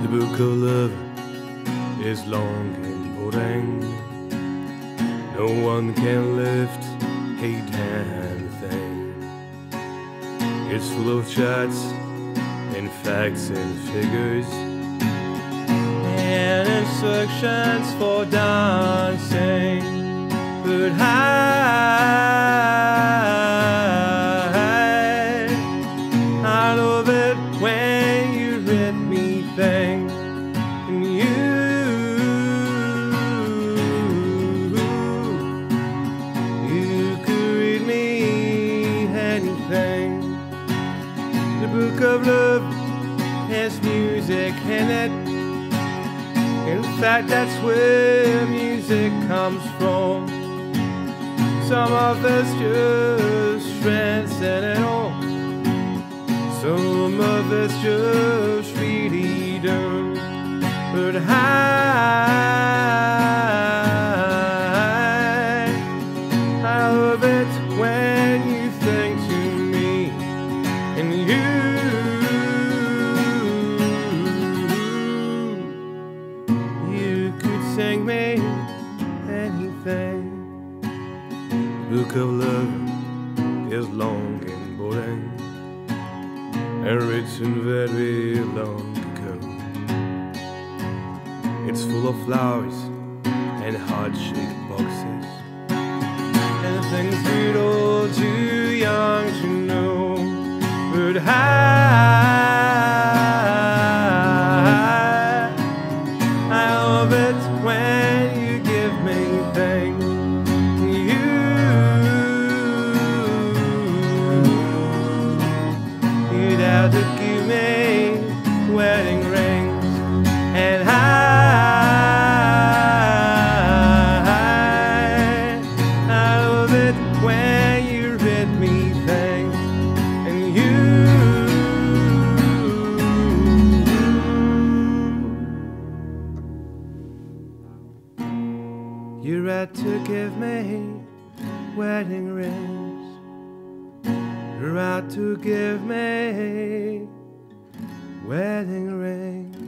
book of love is long and boring. No one can lift a damn thing. It's full of chats and facts and figures and instructions for dancing. But I love it when you read me things, and you could read me anything. The book of love has music in it. In fact, that's where music comes from. Some of us just transcend it all. Some of us just really don't. But I love it when you think to me, and you could sing me anything. Book of love is long and boring, and written very long ago. It's full of flowers and heart-shaped boxes and things we're all too young to know. But I love it when you give me things. You'd have to give me wedding rings, and I love it when you read me things, and you had to give me wedding rings. You're out to give me wedding rings.